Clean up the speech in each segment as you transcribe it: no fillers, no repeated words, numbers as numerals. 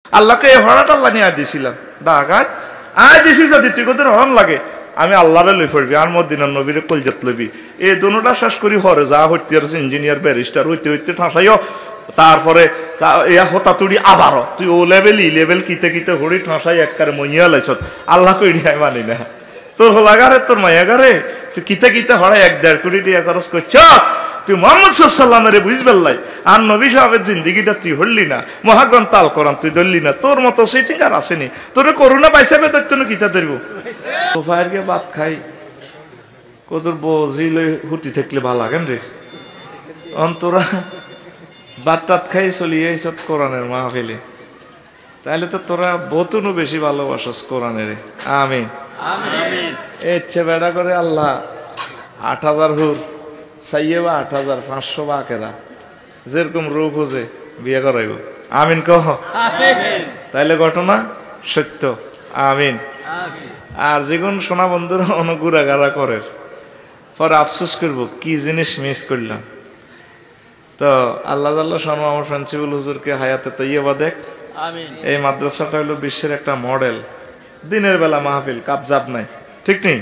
আল্লাহকে এই হরাটা আল্লাহ নিয়ে দিছিলাম ডাকাত দিছি যদি তুই কোথায় হরণ লাগে আমি আল্লাহরে লই পড়বি আর মদিনার নবীরে কলজাত লবি এই দুটোটা শেষ করি হরে যা হইতে আর ইঞ্জিনিয়ার ব্যারিস্টার হইতে হইতে ঠাসাইও তারপরে হতাতুড়ি আবারও তুই ও লেভেল ই লেভেল কিতে কিতে হরি ঠাসাই একবারে মইয়া লাইছত আল্লাহ কই দিয়াই মানি না তোর হলাগারে তোর মায়াগারে তুই কিতে কিতে হড়াই 1.5 কোটি টাকা খরচ করছ তুই মোহাম্মদ সাল্লামের বুঝবেন লাই আর নবী সাহেবের জিন্দিগিটা তুই হরলি না মহাগ্রন্থ আল কোরআন তুই ধরলি না তোর মতো সেটিং আর আসেনি তোর করোনা পাইসাবে তোর জন্য কিতা ধরবো ফায়ারকে ভাত খাই কতর বজিলে হুতি থাকলে ভালো লাগেন রে অন্তরা ভাত টাত খাই চলিয়ে সব কোরআনের মাহফিলে তাহলে তো তোরা বহুতনও বেশি ভালোবাসস কোরআনের আমিন আমিন ইচ্ছে বেড়া করে আল্লাহ 8000 হুর চাইয়ে বা 8500 বা কেরা যেরকম রোগ হচ্ছে বিয়ে করাইব আমিন কহ তাইলে ঘটনা সত্য আমিন আর যেগুন সোনা বন্ধুরা অনুগুড়াগাড়া করে পরে আফসোস করবো কি জিনিস মিস করলাম তো আল্লাহ শর্মা আমার ফ্রেন্সিবুল হুজুরকে হায়াতে তৈবা দেখ এই মাদ্রাসাটা হলো বিশ্বের একটা মডেল দিনের বেলা মাহফিল কাবজাব নাই ঠিক নেই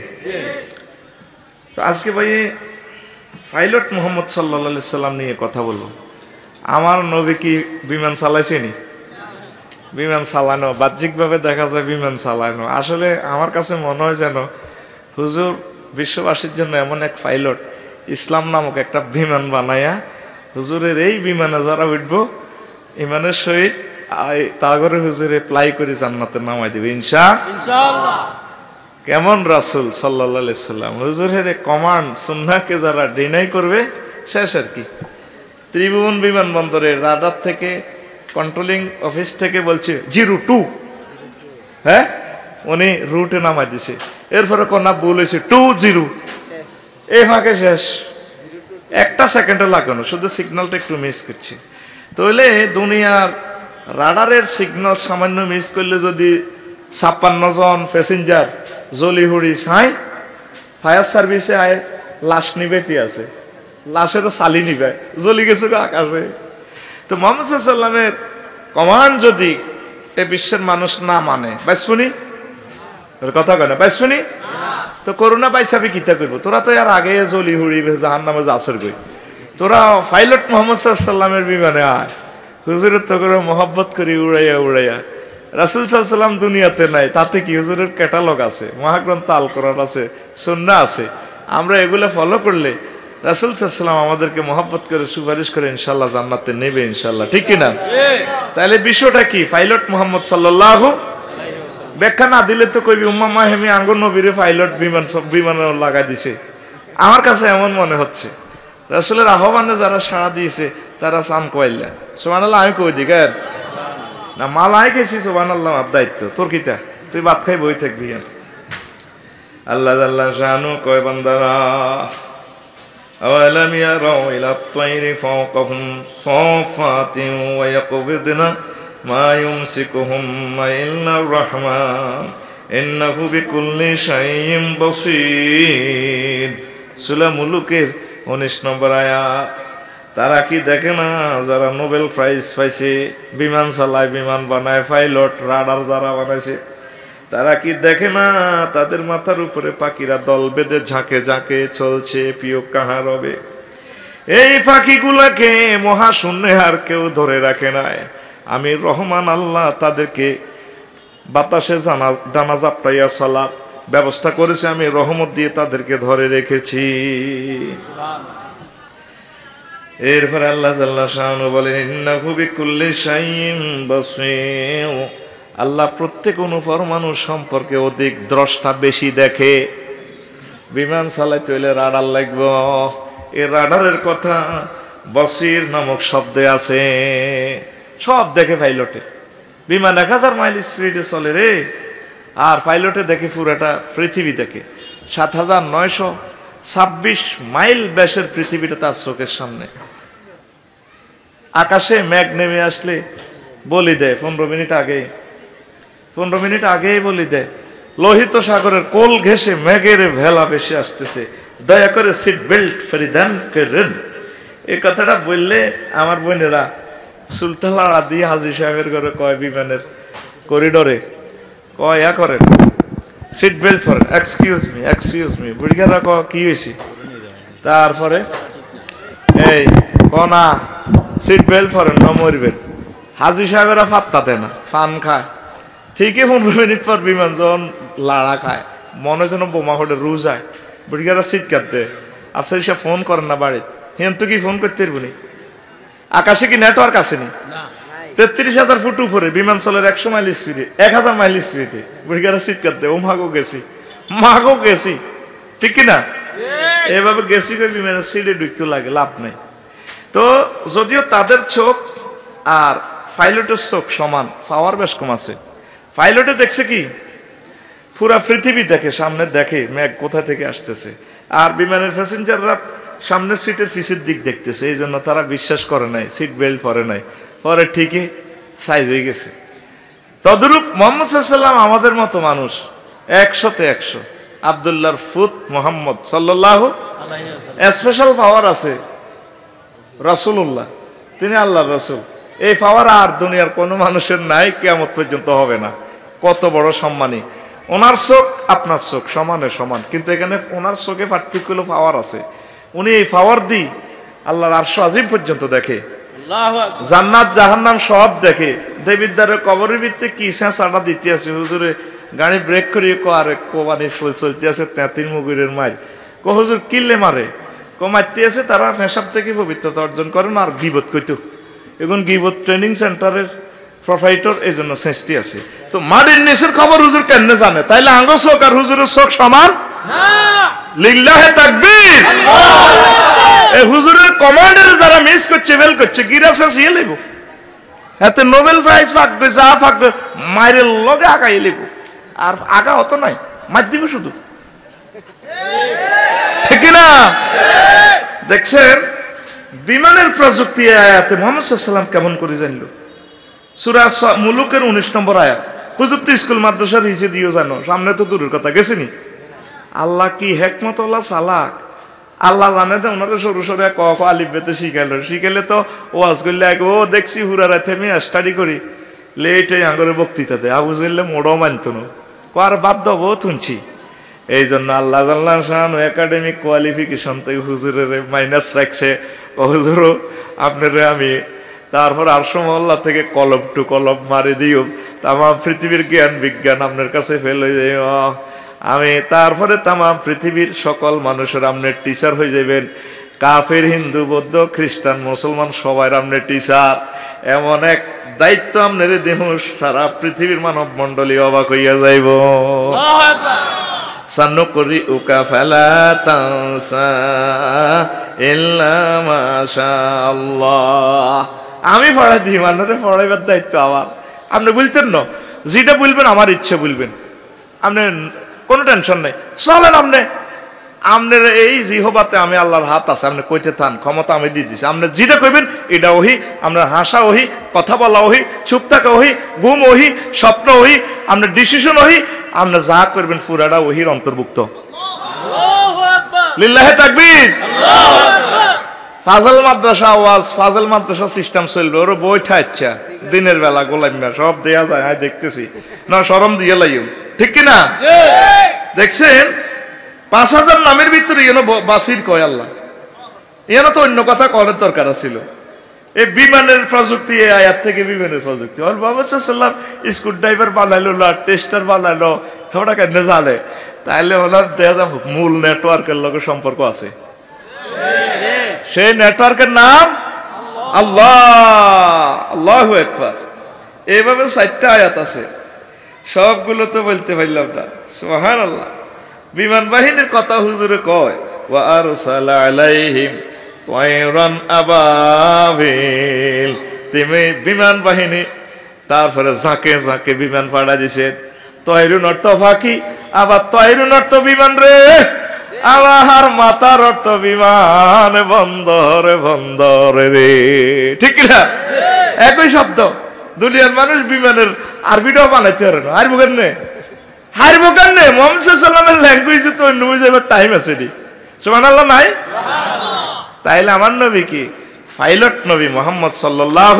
তো আজকে ভাই পাইলট মোহাম্মদ সাল্লাল্লাহু সাল্লাম নিয়ে কথা বলবো আমার নবী কি বিমান চালাইছেনি বিমান চালানো বাহ্যিকভাবে দেখা যায় বিমান চালানো আসলে আমার কাছে মনে হয় যেন হুজুর বিশ্ববাসীর জন্য এমন এক পাইলট ইসলাম নামক একটা বিমান বানায়া হুজুরের এই বিমানে যারা উঠবো ইমানের সহিত তাগরে হুজুরে প্লাই করে জান্নাতে নামাই দিবে ইনশাআল্লাহ কেমন রাসূল সাল্লাল্লাহু আলাইহি সাল্লাম হুজুরের কমান্ড সুন্নাহকে যারা ডিনাই করবে শেষ আর কি ত্রিভুবন বিমানবন্দরের রাডার থেকে কন্ট্রোলিং অফিস থেকে বলছে 02 হ্যাঁ উনি রুটে নামাই দিছে এরপরে কোনা বলেছে 20 এই ফাঁকে শেষ একটা সেকেন্ডে লাগানো শুধু সিগন্যালটা একটু মিস করছে তাহলে দুনিয়ার রাডারের সিগন্যাল সামান্য মিস করলে যদি 56 জন প্যাসেঞ্জার জলিহুড়ি ছাই ফায়ার সার্ভিসে আয় লাশ নিবেতি আছে লাশেরও সালি নিবে জ্বলি গেছে আকাশে তো মুহাম্মদ সাল্লাল্লাহু আলাইহি সাল্লামের কমান্ড যদি এই বিশ্বের মানুষ না মানে বাইসপুনি কথা কয় না বাইসপুনি তো করোনা পাইছাবি কিতা করবো তোরা তো আর আগে জ্বলি হুড়ি জাহান্নামে যাসর গই তোরা পাইলট মোহাম্মদ সাল্লাল্লাহু আলাইহি সাল্লামের বিমানে আয় হুজুরের তো করে মহব্বত করি উড়াইয়া উড়াইয়া রাসূল সাল্লাল্লাহু আলাইহি সাল্লাম দুনিয়াতে নাই তাতে কি হুজুরের ক্যাটালগ আছে মহাগ্রন্থ আল কোরআন আছে সুন্নাহ আছে আমরা এগুলো ফলো করলে রাসূল সাল্লাল্লাহু আলাইহি সাল্লাম আমাদেরকে মহব্বত করে সুপারিশ করে ইনশাআল্লাহ জান্নাতে নেবে ইনশাআল্লাহ ঠিক কি না তাহলে বিষয়টা কি পাইলট মোহাম্মদ সাল্লাল্লাহু ব্যাখ্যা না দিলে তো কইবি উম্মা মাহেমি আঙ্গুর নবীরে পাইলট বিমান সব বিমানে লাগাই দিছে আমার কাছে এমন মনে হচ্ছে রাসূলের আহ্বানে যারা সাড়া দিয়েছে তারা সাম কইলা সুবহানাল্লাহ আমি কই দিই না মালাই গেছি সুবহানাল্লাহ আমার দায়িত্ব তোর কিতা তুই ভাত খাই বই থাকবি আল্লাহ আল্লাহ শানু কয় বান্দারা আওয়ালাম ইয়ারাউ ইলা আত-তায়রি ফাওকাহুম সাফাতিন ওয়া ইয়াকবিদনা মা ইউমসিকুহুম ইল্লা আর-রাহমান ইন্নাহু বিকুল্লি শাইইন বাসীর সূরা মুলুকের 19 নম্বর আয়াত তারা কি দেখে না যারা নোবেল প্রাইজ পাইছে বিমান চালায় বিমান বানায় পাইলট রাডার যারা বানাইছে তারা কি দেখে না তাদের মাথার উপরে পাখিরা দল বেঁধে ঝাঁকে ঝাঁকে চলছে প্রিয় কাহা রবে এই পাখিগুলাকে মহাশূন্যে আর কেউ ধরে রাখে নাই আমি রহমান আল্লাহ তাদেরকে বাতাসে ডানা জাপটাইয়া চলার ব্যবস্থা করেছে আমি রহমত দিয়ে তাদেরকে ধরে রেখেছি এরপর আল্লাহ জাল্লা শানু বলেন ইন্নাহু বিকুল্লি শাইইন বাসীর আল্লাহ প্রত্যেক অনুপরমাণু সম্পর্কে অধিক দ্রষ্টা বেশি দেখে বিমান চালাইতে হইলে রাডার লাগবে এই রাডারের কথা বসির নামক শব্দে আছে সব দেখে পাইলটে বিমান 1000 মাইল স্পিডে চলে রে আর পাইলটে দেখে পুরাটা পৃথিবী দেখে 7926 মাইল ব্যাসের পৃথিবীটা তার চোখের সামনে আকাশে মেঘ নেমে আসলে বলি দেয় 15 মিনিট আগেই বলি দেয় লোহিত সাগরের কোল ঘেঁষে মেঘের ভেলা বেশি আসতেছে দয়া করে সিট বেল্ট পরিধান করেন এই কথাটা বললে আমার বোনেরা সুলতান লাড়া দিয়ে হাজি সাহেবের ঘরে কয় বিমানের করিডোরে কয় করেন seat belt fasten, excuse me বুড়িগারা কি হয়েছে? তারপরে এই কনা সিট বেল্ট ফরেন না মরবেন। হাজি সাহেবেরা ফাত্তাতে না, ফান খায়। ঠিকই 15 মিনিট পর বিমান যখন লাড়া খায়, মনে যেন বোমা হলে রু যায়। বুড়িগারা সিট কাটতে আফসার সাহেব ফোন করেন না বাড়িতে, হেন তো কি ফোন করতে পারবনি? আকাশে কি নেটওয়ার্ক আসেনি? 33,000 ফুট উপরে বিমান চলের 100 মাইল স্পিডে, 1000 মাইল স্পিডে। বুড়িগারা সিট কাটতে ও মাগো গেছি, ঠিক কিনা? এভাবে গেছি করে বিমানের সিটে ঢুকতে লাগে, লাভ নাই। তো যদিও তাদের চোখ আর পাইলটের চোখ সমান, পাওয়ার বেশ কম আছে। পাইলটে দেখছে কি পুরা পৃথিবী দেখে, সামনে দেখে মেঘ কোথা থেকে আসতেছে, আর বিমানের প্যাসেঞ্জাররা সামনের সিটের পিছের দিক দেখতেছে। এই জন্য তারা বিশ্বাস করে নাই, সিট বেল্ট পরে নাই, পরে ঠিকই সাইজ হয়ে গেছে। তদরূপ মোহাম্মদ সাল্লাল্লাহু আলাইহি আমাদের মতো মানুষ, 100তে 100। আব্দুল্লাহর ফুত মোহাম্মদ সাল্লাল্লাহু আলাইহি ওয়াসাল্লাম স্পেশাল পাওয়ার আছে। রাসূলুল্লাহ, তিনি আল্লাহর রাসূল। এই পাওয়ার আর দুনিয়ার কোনো মানুষের নাই, কিয়ামত পর্যন্ত হবে না। কত বড় সম্মানী! ওনার চোখ আপনার চোখ সমানে সমান, কিন্তু এখানে ওনার চোখে পার্টিকুলার পাওয়ার আছে। উনি এই পাওয়ার দি আল্লাহর আরশ আজিম পর্যন্ত দেখে, জান্নাত জাহান্নাম সব দেখে। দেবিদ্দারের কবরের ভিতরে কি সাড়া দিতে আছে, হুজুরে গাড়ি ব্রেক করিয়ে কোবানি চলতে আছে 33 মুগুরের মার। হুজুর কিল্লে মারে মারতে আছে, তারা পেশাব থেকে পবিত্রতা অর্জন করেন আর গিবত কইতো। এখন গিবত ট্রেনিং সেন্টারের প্রোফাইটর এই জন্য সেন্সটি আছে। তো মারির নিচের খবর হুজুর কেন জানে? তাইলে আঙ্গ চোখ আর হুজুরের চোখ সমান? লিল্লাহে তাকবীর! এই হুজুরের কমান্ডার যারা মিস করছে, ফেল করছে, গিরাসা সিয়ে লিব, এতে নোবেল প্রাইজ পাকবে, যা পাকবে মায়ের লগে আগাই লিব। আর আগা হতো নাই, মার দিব শুধু, ঠিক না? দেখছেন বিমানের প্রযুক্তি আয়াতে মুহাম্মদ সাল্লাল্লাহু আলাইহি ওয়াসাল্লাম কেমন করে জানলো? সূরা মুলুকের 19 নম্বর আয়াত। হুজুর তো স্কুল মাদ্রাসার হিসেবে দিও জানো, সামনে তো দূরের কথা গেছেনি। আল্লাহ কি হেকমত আল্লাহ চালাক! আল্লাহ জানে তো ওনারা সরু সরু ক খ আলিফ বেতে শিখাইলে তো ওয়াজ করলে ও দেখছি হুরারা থেমে স্টাডি করি লেটে আঙ্গরে বক্তৃতা দেয়। আবু জাহল মোড়ও মানত না, কার বাদ দেবো শুনছি। এই জন্য আল্লাহ একাডেমিক কোয়ালিফিকেশন থেকে হুজুরের মাইনাস রাখছে। ও হুজুর আপনারে আমি তারপর আরশো মহল্লা থেকে কলব টু কলব মারি দিও, তাম পৃথিবীর জ্ঞান বিজ্ঞান আপনার কাছে ফেল হয়ে যায়। আমি তারপরে তাম পৃথিবীর সকল মানুষের আপনার টিচার হয়ে যাবেন। কাফের, হিন্দু, বৌদ্ধ, খ্রিস্টান, মুসলমান সবাই আপনার টিচার। এমন এক দায়িত্ব আপনার দেহ, সারা পৃথিবীর মানব মন্ডলী অবাক হইয়া যাইব। সান্ন করি উকা ফেলা তানসা ইল্লা মাশাআল্লাহ। আমি পড়াই দিই, মানুষে পড়াইবার দায়িত্ব আমার। আপনি বলতেন না, যেটা বলবেন আমার ইচ্ছে বলবেন, আপনি কোনো টেনশন নেই, চলেন। আপনার এই জিহবাতে আমি আল্লাহর হাত আছে, আপনি কইতে থান, ক্ষমতা আমি দিয়ে দিছি। আপনি যেটা কইবেন এটা ওহি, আপনার হাসা ওহি, কথা বলা ওহি, চুপ থাকা ওহি, ঘুম ওহি, স্বপ্ন ওহি, আপনার ডিসিশন ওহি, আপনি যা করবেন পুরাটা ওহির অন্তর্ভুক্ত। লিল্লাহে তাকবীর! ফাজল মাদ্রাসা ওয়াজ, ফাজল মাদ্রাসা সিস্টেম চলবে, ওর বই ঠাইচ্ছা দিনের বেলা গোলামিয়া সব দেয়া যায়। আমি দেখতেছি না, শরম দিয়ে লাইম, ঠিক কিনা? দেখছেন 5000 নামের ভিতরে এনে বাসির কয় আল্লাহ, এনে তো অন্য কথা করার দরকার ছিল। এই বিমানের প্রযুক্তি, এই আয়াত থেকে বিমানের প্রযুক্তি। আর বাবা সাল্লাম স্ক্রু ড্রাইভার বানাইলো না, টেস্টার বানাইলো, ওটা কেন জানে? তাইলে ওনার দেখা যায় মূল নেটওয়ার্কের লগে সম্পর্ক আছে। সেই নেটওয়ার্কের নাম আল্লাহ, আল্লাহু আকবার। এইভাবে 4টা আয়াত আছে, সবগুলো তো বলতে পারলাম না। সুবহানাল্লাহ। বিমান বাহিনীর কথা হুজুরে কয়, ওয়া আরসালা আলাইহিম তায়রান আবাবিল। তুমি বিমান বাহিনী, তারপরে ঝাঁকে ঝাঁকে বিমান পাড়া দিছে। তয়রুন অর্থ ফাঁকি, আবার তয়রুন অর্থ বিমান রে, আল্লাহর মাতার অর্থ বিমান, বন্দরে বন্দরে রে, ঠিক না? একই শব্দ। দুনিয়ার মানুষ বিমানের আরবিটাও বানাইতে পারে না। হারবো কেন? মুহাম্মদ সাল্লাল্লাহু আলাইহি ওয়াসাল্লামের ল্যাঙ্গুয়েজ তো অন্য বুঝাবার টাইম আছে নি। সুবহানাল্লাহ নাই? তাইলে আমার নবী কি পাইলট নবী মুহাম্মদ সাল্লাল্লাহু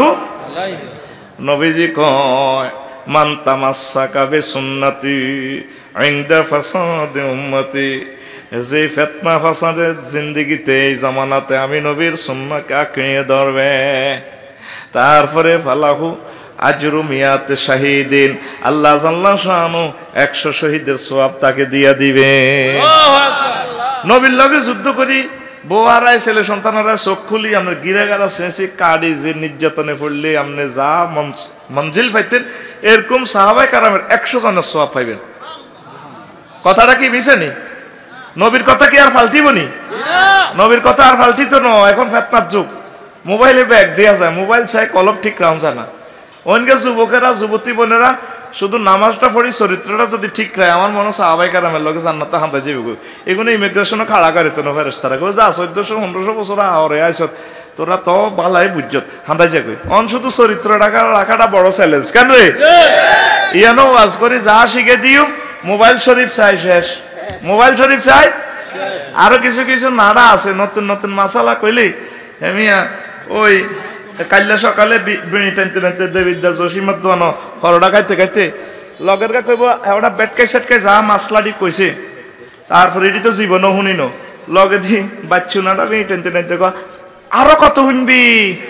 নবীজি কয় মান তামাসসাকা বিসুন্নতি ইনদা ফাসাদি উম্মতি, যে ফিতনা ফাসাদের জিন্দেগিতে এই জামানাতে আমি নবীর সুন্নাহকে আঁকড়িয়ে ধরবে, তারপরে ফালাহু আজরু মিয়াত শাহিদিন, আল্লাহ জাল্লা শানু 100 শহীদের সওয়াব তাকে দিয়া দিবে। নবীর লগে যুদ্ধ করি বউ হারায়, ছেলে সন্তান হারায়, চোখ খুলি আমরা গিরাগারা শেষে কাড়ি যে নির্যাতনে পড়লে আপনি যা মঞ্জিল পাইতেন, এরকম সাহাবায়ে কেরামের 100 জনের সওয়াব পাইবেন। কথাটা কি মিছেনি? নবীর কথা কি আর ফালতিবনি? নবীর কথা আর ফালতিত ন। এখন ফেতনার যুগ, মোবাইলে ব্যাগ দেওয়া যায়, মোবাইল চাই কলব ঠিক রাখা যায় না। অনেক যুবকেরা যুবতী বোনেরা শুধু নামাজটা পড়ি, চরিত্রটা যদি ঠিক রায়, আমার মনে হয় সাহাবায়ে কেরামের লগে জান্নাতে হাঁটা যাবে। এগুলো ইমিগ্রেশনও খাড়া করে তো ফেরেশতারা কই যা 1400-1500 বছর আহরে আইসত, তোরা তো বালাই বুঝত হাঁটাই যাবে। অন শুধু চরিত্র রাখাটা বড় চ্যালেঞ্জ। কেন রে ইয়ানো ওয়াজ করি যা শিখে দিও, মোবাইল শরীফ চাই শেষ, মোবাইল শরীফ চাই। আরো কিছু কিছু নাড়া আছে নতুন নতুন মাসালা কইলি হেমিয়া, ওই কাল্লা সকালে বিড়ি টানতে টানতে দেবিদ্যা জসিমাত দোয়ানো হরডা খাইতে খাইতে লগের গা কইব এওটা বেটকাই সেটকাই যা মাসলাডি কইছে, তারপরে এটি তো জীবনও শুনিনো লগে দি বাচ্চু নাটা বিড়ি টানতে টানতে কয় আরো কত শুনবি,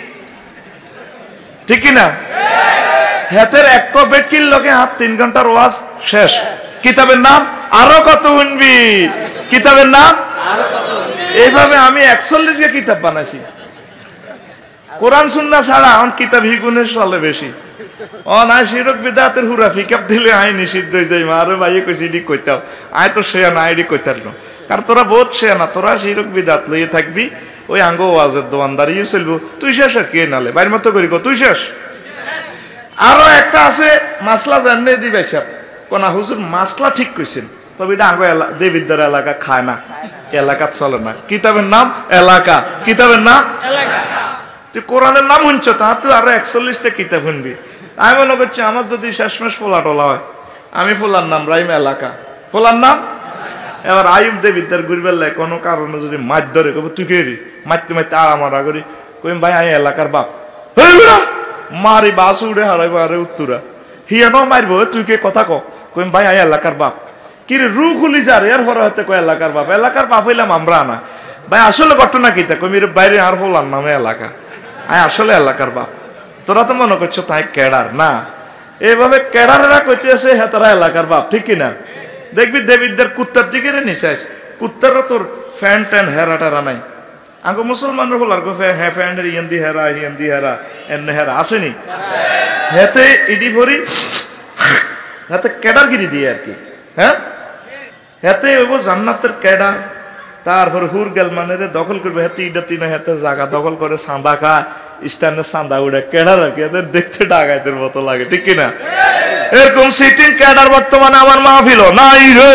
ঠিক কিনা? হাতের এক বেটকির লগে হাত 3 ঘন্টার ওয়াজ শেষ। কিতাবের নাম আরো কত শুনবি, কিতাবের নাম এইভাবে আমি 41 টা কিতাব বানাইছি। কোরআন সুন্নাহ ছাড়া অন কিতাব হিগুনের চলে বেশি। অনাই শিরক বিদাতের হুরা ফিকাপ দিলে আই নিষিদ্ধ হয়ে যাই। আরে ভাইয়ে কইছি এডি কইতাও, আয় তো শেয়া না এডি কইতার না, কারণ তোরা বহুত শেয়া না, তোরা শিরক বিদাত লইয়ে থাকবি, ওই আঙ্গ ওয়াজের দোয়ানদারিয়ে চলবো। তুই শেষ আর কে নালে বাইর মতো করি তুই শেষ। আরো একটা আছে মাসলা জানলে দিবে সব কোনা হুজুর মাসলা ঠিক কইছেন, তবে এটা আঙ্গ দেবিদ্দার এলাকা খায় না, এলাকা চলে না। কিতাবের নাম এলাকা, কিতাবের নাম এলাকা। তুই কোরআনের নাম শুনছ, তা তুই আরো 41টা কিতাব শুনবি। আমি মনে করছি আমার যদি শেষমেশ ফোলা টোলা হয়, আমি ফোলার নাম রাইম এলাকা, ফোলার নাম। এবার আয়ুব দেবিদ্দার ঘুরবার লাগে কোনো কারণে যদি মাছ ধরে কব তুই কে রি, মারতে মারতে আড়ামারা করি, কইম ভাই আমি এলাকার বাপ, মারি বাস উড়ে হারাইব আরে উত্তরা হিয়া ন মারবো, তুই কে কথা কইম ভাই আমি এলাকার বাপ। কি রে রু খুলি যা রে, এর পরে হয়তো কয় এলাকার বাপ, এলাকার বাপ হইলাম আমরা না ভাই, আসলে ঘটনা কি তা কইম বাইরে আর ফোলার নামে এলাকা, আয় আসলে এলাকার বাপ। তোরা তো মনে করছো তাই কেডার না, এইভাবে কেডারেরা কইতে আছে হ্যাঁ তারা এলাকার বাপ, ঠিক কিনা? দেখবি দেবিদ্দার কুত্তার দিকে রে নিচে আছে, কুত্তারও তোর ফ্যান ট্যান হেরা টেরা নাই। আঙ্গো মুসলমানরা বলার গো হ্যাঁ ফ্যান্ডের ইয়ান্দি হেরা এমনি হেরা আসেনি, হেতে ইডি ভরি হাতে কেডারগিরি দিয়ে আর কি। হ্যাঁ হেতে ওইব জান্নাতের কেডার, তারপর হুর গেল মানে দখল করবে, হেতে ইডা তিনা হেতে জায়গা দখল করে চাঁদা খায়, স্ট্যান্ডে চাঁদা উড়ে, কেডার আর কি এদের দেখতে ডাকাইতের মতো লাগে, ঠিক কিনা? এরকম সিটিং ক্যাডার বর্তমানে আমার মাহফিল নাই রে।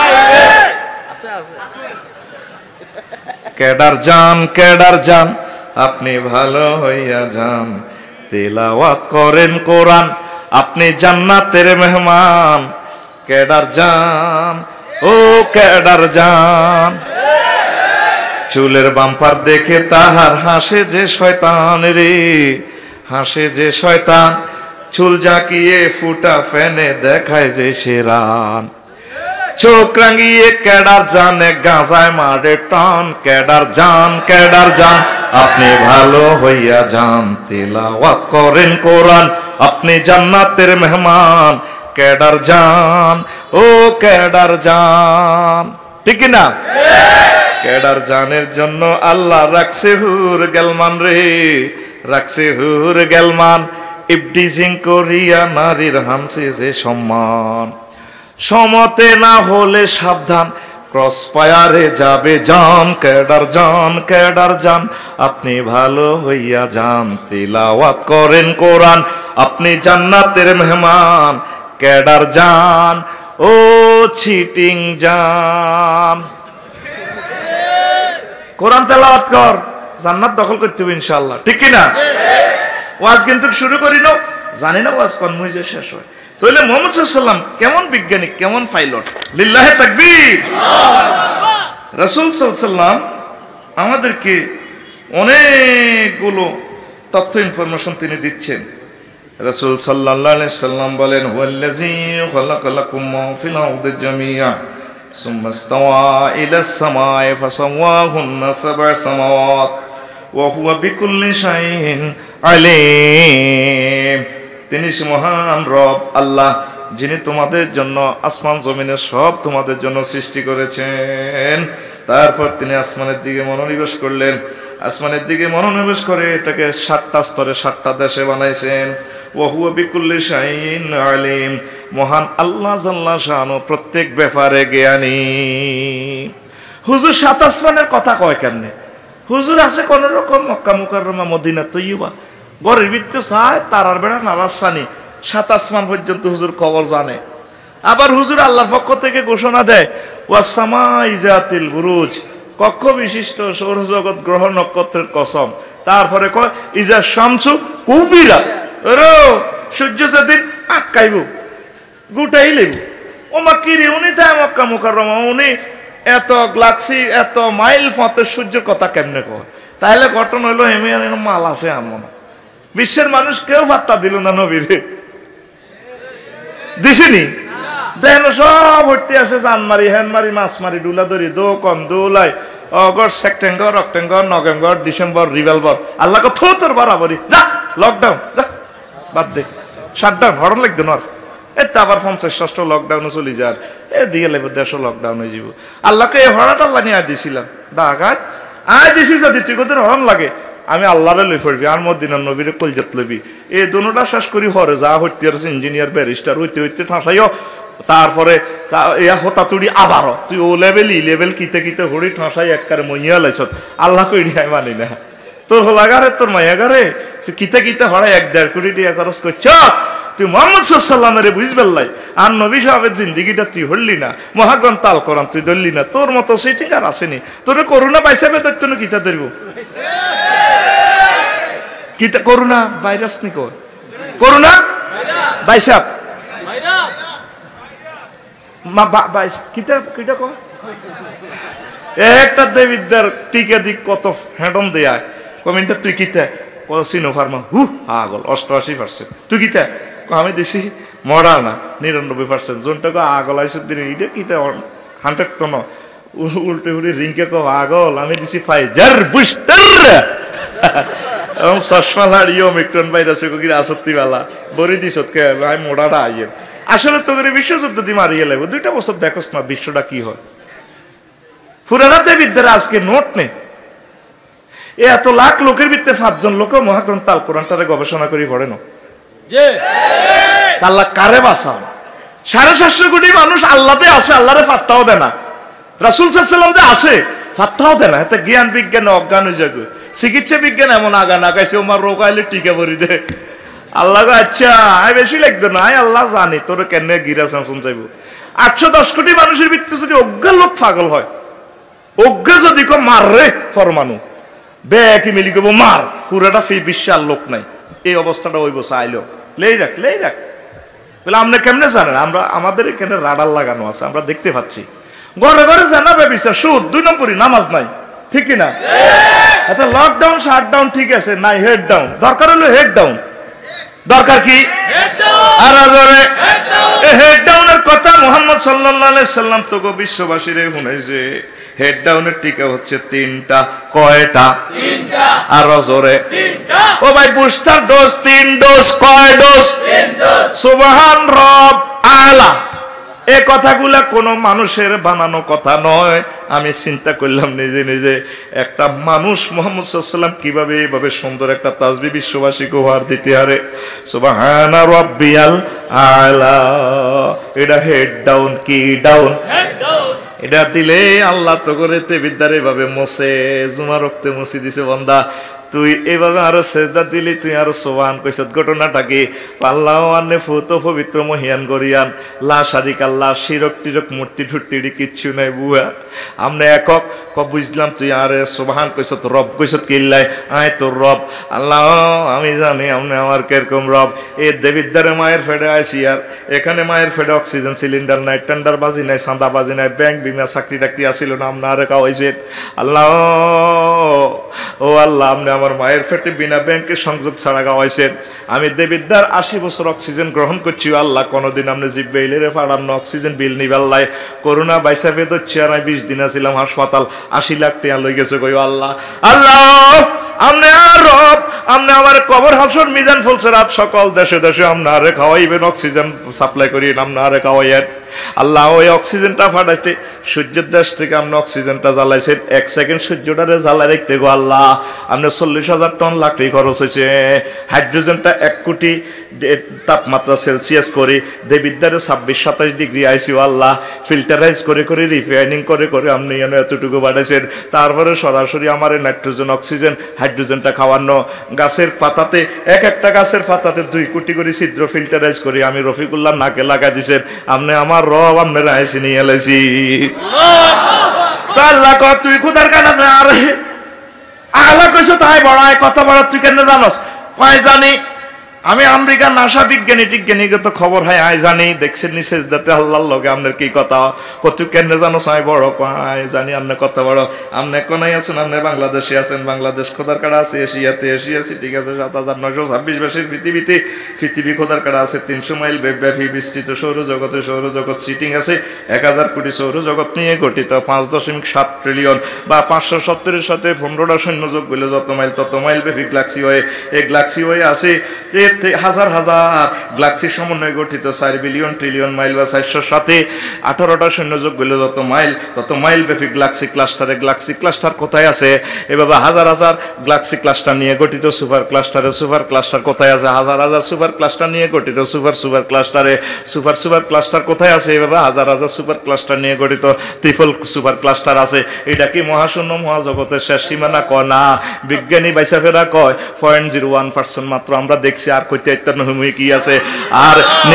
ক্যাডার যান আপনি ভালো হইয়া যান, তেলাওয়াত করেন কোরআন, আপনি জান্নাতের মেহমান। ক্যাডার যান, ও ক্যাডার যান, চুলের বাম্পার দেখে তাহার হাসে যে শয়তান রে, হাসে যে শয়তান, চুল জাকিয়ে ফুটা ফেনে দেখায় যে সেরান। চোখ রাঙিয়ে ক্যাডার জানে গাঁজায় মারে টান, ক্যাডার যান আপনি ভালো হইয়া যান, তিলাওয়াত করেন কোরআন, আপনি জান্নাতের মেহমান। ক্যাডার যান, ও ক্যাডার যান, ঠিক কিনা? ক্যাডার জানের জন্য আল্লাহ রাখছে হুর গেলমান রে, রাখছে হুর গেলমান। ইবডিজিং করিয়া নারীর হামছে যে সম্মান, সমতে না হলে সাবধান, ক্রস ফায়ারে যাবে জান। ক্যাডার যান আপনি ভালো হইয়া যান, তিলাওয়াত করেন কোরআন, আপনি জান্নাতের মেহমান। ক্যাডার যান, ও চিটিং যান, কোরআন তেলাওয়াত কর, জান্নাত দখল করতে হবে ইনশাআল্লাহ, ঠিক কিনা? ওয়াজ কিন্তু শুরু করি না, জানি না ওয়াজ কোন মুইজে শেষ হয়। তাহলে মুহাম্মদ সাল্লাল্লাহু আলাইহি ওয়াসাল্লাম কেমন বিজ্ঞানিক, কেমন পাইলট, লিল্লাহি তাকবীর। রাসূল সাল্লাল্লাহু আলাইহি ওয়াসাল্লাম আমাদেরকে অনেকগুলো তথ্য ইনফরমেশন তিনি দিচ্ছেন। রাসূল সাল্লাল্লাহু আলাইহি সাল্লাম বলেন, ওয়াল্লাযী খালাকালাকুম মা ফিল আরদি জামিআ সুম্মা ইসতাওয়া ইলাস সামাই ফাসাওয়াহুন্না সাবআ সামাওয়াত ওয়া হুয়া বিকুল্লি শাইইন আলীম। তিনি মহান রব আল্লাহ, যিনি তোমাদের জন্য আসমান জমিনের সব তোমাদের জন্য সৃষ্টি করেছেন। তারপর তিনি আসমানের দিকে মনোনিবেশ করলেন, আসমানের দিকে মনোনিবেশ করে এটাকে 7টা স্তরে 7টা দেশে বানাইছেন। ওয়া হুয়া বিকুল্লি শাইইন আলীম, মহান আল্লাহ জাল্লা শানু প্রত্যেক ব্যাপারে জ্ঞানী। হুজুর 7 আসমানের কথা কয় কেমনে? হুজুর আছে কোন রকম মক্কা মুকাররমা মদিনা তৈয়বা, ঘরের ভিতরে চায় তারার বেড়া নারাসানি 7 আসমান পর্যন্ত হুজুর খবর জানে। আবার হুজুর আল্লাহর পক্ষ থেকে ঘোষণা দেয়, ওয়াস সামাই যাতিল বুরুজ, কক্ষ বিশিষ্ট সৌরজগৎ গ্রহ নক্ষত্রের কসম। তারপরে কয় ইজা শামসু কুবিরাত, রো সূর্য যেদিন আটকাইব গুটাই লেব। ওমা কিরে উনি তাই মক্কা মুকাররমা, উনি এত গ্লাক্সি এত মাইল পথে সূর্যের কথা কেমনে কয়? তাহলে ঘটনা হইলো এমন মাল আছে এমন বিশ্বের মানুষ কেউ পাত্তা দিল না নবীরে, দিছিনি? দেখেন সব ভর্তি আছে জানমারি হ্যানমারি মাছ মারি ডুলা ধরি দো কম দোলাই August September October November December revolver আল্লাহকে থো তোর বরাবরই যা লকডাউন যা বাদ দে শাটডাউন হরণ লাগতো না। এতে আবার 50-60 লকডাউনে চলে যার এ দিয়ে লেবে 150 লকডাউন হয়ে যাব। আল্লাহকে এই হরাটা আল্লাহ নিয়ে দিছিলাম ডাকাত আয় দিছি যদি তুই কোথায় হরণ লাগে আমি আল্লাহরে লই পড়বি আর মদিনার নবীরে কলজাত লবি। এই দুটোটা শেষ করি হরে যা হইতে আর ইঞ্জিনিয়ার ব্যারিস্টার হইতে হইতে ঠাসাইও। তারপরে হতাতুড়ি আবারও তুই ও লেভেল ই লেভেল কিতে কিতে হরি ঠাসাই একবারে মইয়া লাইছত আল্লাহ কই আই মানি না। তোর হলাগারে তোর মায়াগারে তুই কিতে কিতে হড়াই 1-1.5 কোটি টাকা খরচ করছ। তুই মোহাম্মদ সাল্লাল্লাহু আলাইহি বুঝবেন লাই আর নবী সাহেবের জিন্দিগিটা তুই হরলি না, মহাগ্রন্থ আল কোরআন তুই ধরলি না। তোর মতো সেটিং আর আসেনি। তোর করোনা পাইসাবে তোর জন্য কিতা ধরব? কিতা করোনা ভাইরাস নি কয় করোনা বাইসাব একটা দেবিদ্যার টিকা দিক কত হ্যাডম দেয়া কমেন্টার তুই কিতা সিনো ফার্মা হু আগল 88%। তুই কিতা আমি দিছি মডার্না 99%। জোনটাকে আগল আইসে দিন এটা কিতা 100 টন উল্টে উল্টে রিঙ্কে কো আগল আমি দিছি ফাইজার বুস্টার এবং চশমা লাড়িও মিক্রন ভাইরাসে কিরা আসত্তি বেলা বরি দিছত কে আমি মোড়াটা আইয়ের আসলে তো করে বিশ্বযুদ্ধ দিয়ে মারিয়ে লাগবে। 2টা বছর দেখোস না বিশ্বটা কি হয়। পুরানাতে বিদ্যার আজকে নোট নেই। এত লাখ লোকের ভিতরে 5 জন লোক মহাগ্রন্থ আল কোরআনটারে গবেষণা করি পড়ে না। আল্লাহ কারে বাঁচান? 750 কোটি মানুষ আল্লাহতে আছে, আল্লাহরে ফাত্তাও দেয় না। রাসূল সাল্লাল্লাহু আলাইহি ওয়াসাল্লাম যে আছে ফাত্তাও দেয় না। এতে জ্ঞান বিজ্ঞান অজ্ঞান হয়ে যাবে। চিকিৎসা বিজ্ঞান এমন আগা নাগাইছে ওমার রোগ আইলে টিকা ভরি দে আল্লাহ আচ্ছা আয় বেশি লাগতো না আল্লাহ জানি তোর কেন গিরা শাসন চাইব। 810 কোটি মানুষের ভিতরে যদি অজ্ঞা লোক পাগল হয়, অজ্ঞা যদি কো মার রে ফরমানু বেকি মিলি কব মার পুরাটা ফি বিশ্বের লোক নাই। এই অবস্থাটা হইব চাইলো লেই রাখ বলে আপনি কেমনে জানেন? আমরা আমাদের এখানে রাডার লাগানো আছে, আমরা দেখতে পাচ্ছি। ঘরে ঘরে জানা ব্যবস্থা সুদ 2 নম্বরই নামাজ নাই, ঠিক কিনা? আচ্ছা লকডাউন শাটডাউন ঠিক আছে নাই, হেড ডাউন দরকার হলো হেড ডাউন। দরকার কি? আর জোরে হেড ডাউনের কথা মুহাম্মদ সাল্লাল্লাহু আলাইহি সাল্লাম তো বিশ্ববাসীরে শুনাইছে। হেড ডাউনের টিকা হচ্ছে 3টা। কয়টা? 3টা। আর জোরে 3টা। ও ভাই বুস্টার ডোজ 3 ডোজ। কয় ডোজ? 3 ডোজ। সুবহান রব আলা। এই কথাগুলা কোনো মানুষের বানানো কথা নয়। আমি চিন্তা করলাম নিজে নিজে একটা মানুষ মুহাম্মদ সাল্লাল্লাহু আলাইহি সাল্লাম কিভাবে এভাবে সুন্দর একটা তাসবিহ বিশ্ববাসীকে উপহার দিতে পারে। সুবহানা রাব্বিয়াল আলা। এটা হেড ডাউন কি ডাউন? Head down. এটা দিলে আল্লাহ তো করেতে বিদ্যারে ভাবে মোসে জুমা রক্তে মুছি দিছে বান্দা। তুই এইভাবে আরো সেজদা দিলি, তুই আরো সুবহান কইছত। ঘটনাটা কি? আল্লাহ আনে ফুত পবিত্র মহিয়ান গরিয়ান লা শারিক আল্লাহ শিরক টিরক মূর্তি ঠুর্তি কিচ্ছু নাই বুয়া। আমরা একক বুঝলাম তুই আরে সুবহান কইছত, রব কইছত কিল্লাই আয় তোর রব আল্লাহ। আমি জানি আপনি আমার কিরকম রব। এ দেবিদ্দারে মায়ের ফেডে আইছি আর এখানে মায়ের ফেডে অক্সিজেন সিলিন্ডার নাই, টেন্ডার বাজি নাই, সাদা বাজি নাই, ব্যাংক বিমা চাকরি টাকরি আসিল না, আপনার কাওয়াইছে আল্লাহ। ও আল্লাহ, আপনি আমার মায়ের পেটে বিনা ব্যাংকের সংযোগ ছাড়া গাওয়াইছেন। আমি দেবিদ্যার 80 বছর অক্সিজেন গ্রহণ করছি। আল্লাহ, কোনোদিন আপনি জিব্রাইলের পাঠানো অক্সিজেন বিল নিবাল্লাই করোনা বাইসা ফেদ হচ্ছে। আর আমি 20 দিন ছিলাম হাসপাতাল, 80 লাখ টাকা লই গেছে কই আল্লাহ। আল্লাহ, আপনি আর রব, আপনি আমার কবর হাসর মিজান ফুলসরাত সকল দেশে দেশে আপনারে খাওয়াইবেন, অক্সিজেন সাপ্লাই করিয়েন, আপনারে খাওয়াইয়েন। আল্লাহ, ওই অক্সিজেনটা ফাটাইতে সূর্যের দেশ থেকে আপনি অক্সিজেনটা জ্বালাইছেন। 1 সেকেন্ড সূর্যটারে জ্বালাই রাখতে গো আল্লাহ আপনি 40,000 টন লাকড়ি খরচ হয়েছে। হাইড্রোজেনটা 1 কোটি তাপমাত্রা সেলসিয়াস করে দেবিদ্যারে 26-27 ডিগ্রি আইসিউ আল্লাহ ফিল্টারাইজ করে করে রিফাইনিং করে করে আপনি যেন এতটুকু বাড়াইছেন। তারপরে সরাসরি আমার নাইট্রোজেন অক্সিজেন হাইড্রোজেনটা খাওয়ানো। গাছের পাতাতে একটা গাছের পাতাতে 2 কোটি করে ছিদ্র ফিল্টারাইজ করে আমি রফিকুল্লাহ নাকে লাগাই দিছেন। আপনি আমার রব আপনার আইসি নিয়ে এলাইছি। তা আল্লাহ কয় তুই কোথার কাটা যা আরে আল্লাহ কইছো তাই বড় কত বড় তুই কেন জানোস? কয় জানি আমি আমেরিকার নাসা বিজ্ঞানীগত খবর হয় আয় জানি। দেখছেন নি সেজদাতে আল্লাহর লগে আপনার কি কথা তুই কেন জানোস? আমি বড় কয় জানি আপনি কত বড়। আপনি কোনায় আছেন? আপনি বাংলাদেশে আছেন। বাংলাদেশ খোদার কাটা আছে এশিয়াতে, এশিয়াছি ঠিক আছে 7,926 বেশের পৃথিবীতে। পৃথিবী খোদার কাটা আছে 300 মাইল ব্যাপী বিস্তৃত সৌরজগতে। সৌরজগৎ সিটিং আছে 1000 কোটি সৌরজগৎ নিয়ে গঠিত 5.7 ট্রিলিয়ন বা 570-এর সাথে 15টা সৈন্য যোগ করলে যত মাইল তত মাইল ব্যাপী গ্যালাক্সি হয়ে এই গ্যালাক্সি হয়ে আছে হাজার হাজার গ্যালাক্সির সমন্বয়ে গঠিত 4 বিলিয়ন ট্রিলিয়ন মাইল বা 400-র সাথে 18টা সৈন্য যোগ করলে যত মাইল ব্যাপী গ্যালাক্সি ক্লাস্টারে। গ্যালাক্সি ক্লাস্টার কোথায় আছে? এভাবে হাজার হাজার গ্যালাক্সি ক্লাস্টার নিয়ে গঠিত সুপার ক্লাস্টারে। সুপার ক্লাস্টার কোথায় আছে? হাজার হাজার সুপার ক্লাস্টার নিয়ে গঠিত সুপার ক্লাস্টারে। সুপার ক্লাস্টার কোথায় আছে? এভাবে হাজার হাজার সুপার ক্লাস্টার নিয়ে গঠিত ট্রিপল সুপার ক্লাস্টার আছে। এটা কি মহাশূন্য মহাজগতের শেষ সীমানা? কয় না, বিজ্ঞানী বাইসা ফেরা কয় 0.01% মাত্র আমরা দেখছি। আর কইতে কি আছে? আর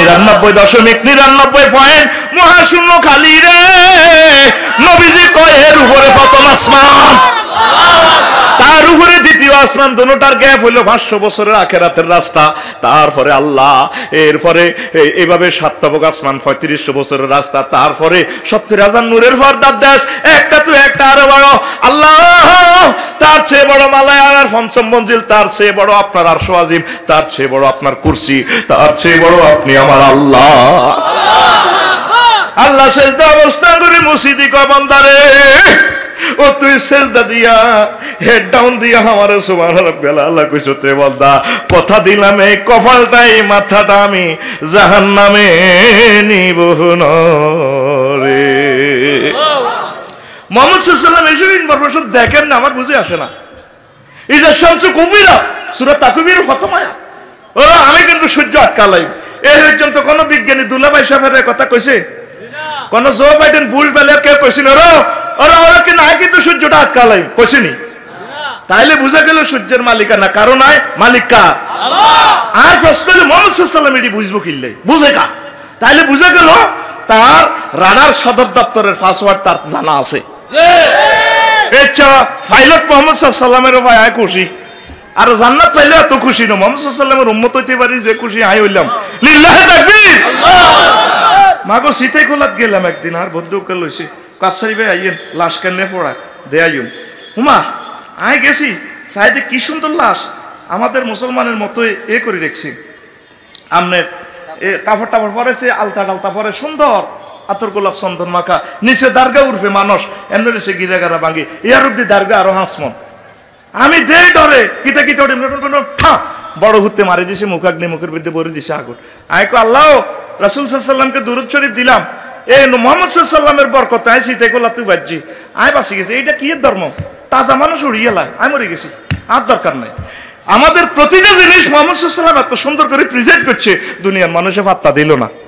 99.99 পয়েন্ট মহাশূন্য খালি রে। নবীজি কয় এর উপরে প্রথম আসমান, তার উপরে দ্বিতীয় আসমান, দুটোটার গ্যাপ হইল 500 বছরের আখেরাতের রাস্তা। তারপরে আল্লাহ এরপরে এইভাবে 7 তবক আসমান 3500 বছরের রাস্তা। তারপরে 70,000 নূরের পর্দার দেশ। একটা তো একটা আরো বড় আল্লাহ, তার চেয়ে বড় মালায়ার 5ম মঞ্জিল, তার চেয়ে বড় আপনার আরশ আজিম, তার চেয়ে বড় আপনার কুরসি, তার চেয়ে বড় আপনি আমার আল্লাহ। আল্লাহ সেজদা অবস্থা করে মসজিদি কয় বান্দারে ও তুই সেজদা দিয়া হেড ডাউন দিয়া আমার সুবহান রাব্বিয়াল আলা কইছো তে বান্দা কথা দিলাম এই কপালটা এই মাথাটা আমি জাহান্নামে নিব না রে। মুহাম্মদ সাল্লাল্লাহু আলাইহি ওয়াসাল্লাম এই ইনফরমেশন দেখেন না, আমার বুঝে আসে না। এই যে শামসু কুবিরা সূরা তাকবীর প্রথম আয়াত, ওরা আমি কিন্তু সূর্য আটকালাই। এই পর্যন্ত কোন বিজ্ঞানী দুলাভাই সাহেবের কথা কইছে? কোন জো বাইডেন বুশ বেলার কেউ কইছিল? ওরা কি নাই কিন্তু সূর্যটা আটকালাই কইছিনি? তাইলে বুঝা গেল সূর্যের মালিকানা কারো নাই, মালিক কার? আল্লাহ। আর প্রশ্ন হলো মুহাম্মদ সাল্লাল্লাহু আলাইহি ওয়াসাল্লাম এটি বুঝবো কিল্লাই, বুঝে কা? তাইলে বুঝা গেল তার রাডার সদর দপ্তরের পাসওয়ার্ড তার জানা আছে। আচ্ছা পাইলট মুহাম্মদ সাল্লাল্লাহু আলাইহি ওয়াসাল্লামের ভাই আয় খুশি, আর জান্নাত পাইলে এত খুশি না। মুহাম্মদ সাল্লাল্লাহু আলাইহি ওয়াসাল্লামের উম্মত হইতে পারি যে খুশি আই হইলাম। লিল্লাহি তাকবীর। মাগো সিতে কোলাত গেলাম একদিন, আর বন্ধুকে লইছি কাপসারি ভাই আইয়েন লাশ কেনে পড়া দে আইন উমা আই গেছি সাইদে কি সুন্দর লাশ আমাদের মুসলমানের মতো এ করে রেখছি। আমনের কাপড় টাপড় পরেছে, আলতা টালতা পরে সুন্দর আতর গোলাপ চন্দন মাখা, নিচে দার্গা উঠবে মানুষ এমনি রয়েছে গিরাগারা ভাঙি ইয়ার অব্দি দার্গা আরো হাসমন। আমি দে ডরে কিতা কিতা বড় হুতে মারি দিছি, মুখাগ্নি মুখের বিরুদ্ধে ভরে দিছে আগুন। আয় কো আল্লাহ রাসূল সাল্লাল্লাহু আলাইহি ওয়াসাল্লামকে দুরূদ শরীফ দিলাম, এই মুহাম্মদ সাল্লাল্লাহু আলাইহি ওয়াসাল্লামের বরকতে আইছি তেগুলা তুই বাজ্জি আয় বাঁচি গেছে। এইটা কি এর ধর্ম? তাজা মানুষ উড়িয়ে লাই আমি মরে গেছি, আর দরকার নাই। আমাদের প্রতিটা জিনিস মুহাম্মদ সাল্লাল্লাহু আলাইহি ওয়াসাল্লাম এত সুন্দর করে প্রেজেন্ট করছে, দুনিয়ার মানুষে পাত্তা দিল না।